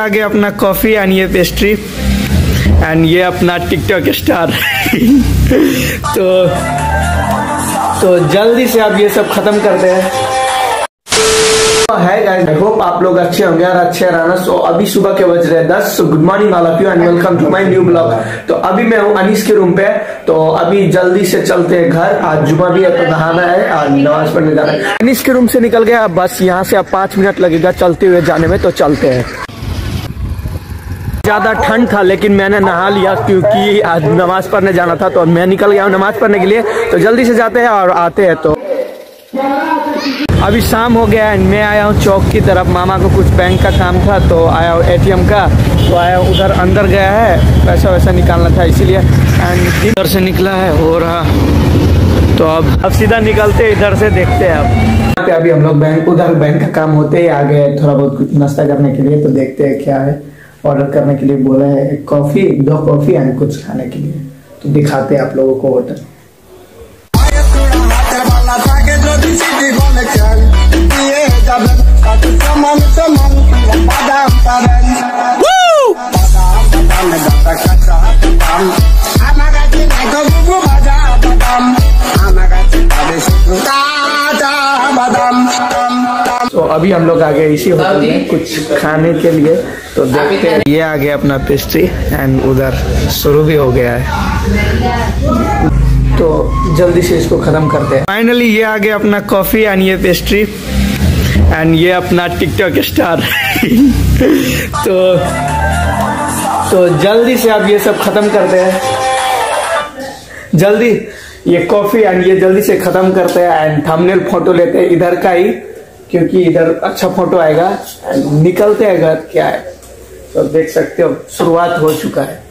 आगे अपना coffee and ये पेस्ट्री एंड ये अपना टिकटॉक स्टार। तो जल्दी से आप ये सब खत्म करते हैं। है गाइस, आई होप आप लोग अच्छे होंगे और अच्छे रहना। सो अभी सुबह के बज रहे हैं 10। So good morning all of you and welcome to my new blog. तो अभी मैं हूँ अनीस के रूम पे। तो अभी जल्दी से चलते हैं घर, आज जुमा भी है तो नहाना है और नमाज पढ़ने जाना है। अनीस के रूम से निकल गया, बस यहाँ से अब 5 मिनट लगेगा चलते हुए जाने में, तो चलते हैं। ज्यादा ठंड था लेकिन मैंने नहा लिया क्योंकि आज नमाज पढ़ने जाना था, तो मैं निकल गया हूँ नमाज पढ़ने के लिए। तो जल्दी से जाते हैं और आते हैं। तो अभी शाम हो गया है, मैं आया हूँ चौक की तरफ। मामा को कुछ बैंक का काम था तो आया हूँ ATM का, तो आया उधर अंदर गया है, पैसा वैसा निकालना था इसीलिए। एंड इधर से निकला है हो रहा, तो अब सीधा निकलते इधर से, देखते हैं अब। अभी हम लोग उधर बैंक का काम होते ही आ गए थोड़ा बहुत कुछ नाश्ता करने के लिए। तो देखते हैं क्या है, ऑर्डर करने के लिए बोला है, 1 कॉफी 2 कॉफी एंड कुछ खाने के लिए। तो दिखाते हैं आप लोगों को होटल। तो अभी हम लोग आ गए इसी होटल में कुछ खाने के लिए। तो देखते हैं, ये आ गया अपना पेस्ट्री एंड उधर शुरू भी हो गया है, तो जल्दी से इसको खत्म करते हैं। फाइनली ये आ गया अपना कॉफी एंड ये पेस्ट्री एंड ये अपना टिकटॉक स्टार। तो जल्दी से आप ये सब खत्म करते हैं। जल्दी ये कॉफी एंड ये जल्दी से खत्म करते हैं एंड थंबनेल फोटो लेते हैं इधर का ही, क्योंकि इधर अच्छा फोटो आएगा। निकलते हैं घर, क्या है तो देख सकते हो शुरुआत हो चुका है।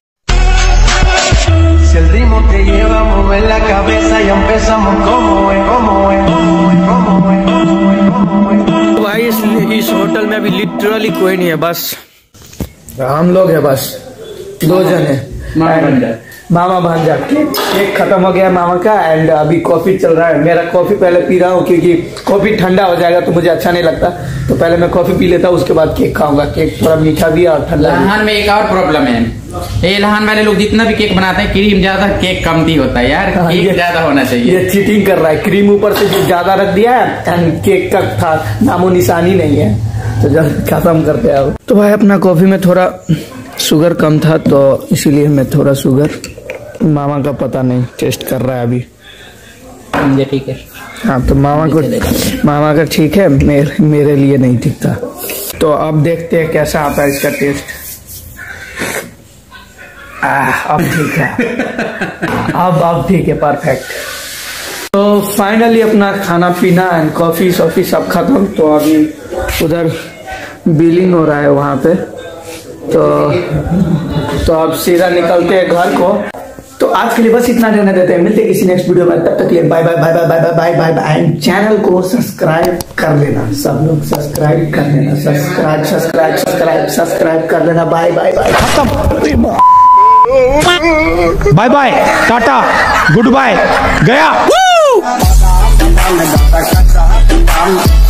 तो भाई इस होटल में अभी लिटरली कोई नहीं है, बस हम लोग है, बस 2 जन है। मामा भांजा केक खत्म हो गया मामा का एंड अभी कॉफी चल रहा है। मेरा कॉफी पहले पी रहा हूँ क्योंकि कॉफी ठंडा हो जाएगा तो मुझे अच्छा नहीं लगता, तो पहले मैं कॉफी पी लेता हूँ, उसके बाद केक खाऊंगा। केक थोड़ा मीठा भी और ठंडा। लहान में एक और प्रॉब्लम है, ये लहान वाले लोग जितना भी केक बनाते हैं क्रीम ज्यादा केक कमती होता है यार। केक ज्यादा होना चाहिए। ये चीटिंग कर रहा है, क्रीम ऊपर से ज्यादा रख दिया है एंड केक का था नामो निशानी नहीं है। तो जल्द खत्म करते हैं। तो भाई अपना कॉफी में थोड़ा शुगर कम था तो इसीलिए मैं थोड़ा शुगर, मामा का पता नहीं, टेस्ट कर रहा है अभी। मुझे ठीक है। हाँ तो मामा का ठीक है, मेरे लिए नहीं ठीक था। तो अब देखते हैं कैसा आता है इसका टेस्ट। अब ठीक है। अब ठीक है, परफेक्ट। तो फाइनली अपना खाना पीना एंड कॉफी शॉफी सब खत्म। तो अभी उधर बिलिंग हो रहा है वहां पे। तो अब सीधा निकलते हैं घर को। तो आज के लिए बस इतना रहने देते हैं, मिलते हैं किसी नेक्स्ट वीडियो में। तब तक के लिए bye bye bye bye bye bye bye bye and channel को सब्सक्राइब कर लेना, सब लोग सब्सक्राइब कर लेना, सब्सक्राइब कर लेना। बाय बाय बाय, खत्म, बाय बाय, टाटा, गुड बाय, गया।